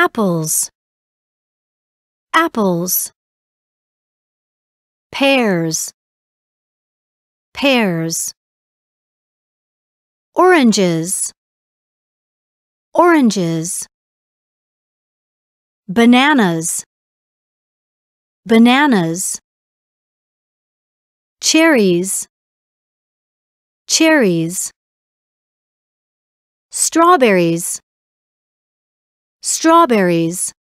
apples, apples. Pears, pears. Oranges, oranges. Bananas, bananas. Cherries, cherries. Strawberries, strawberries.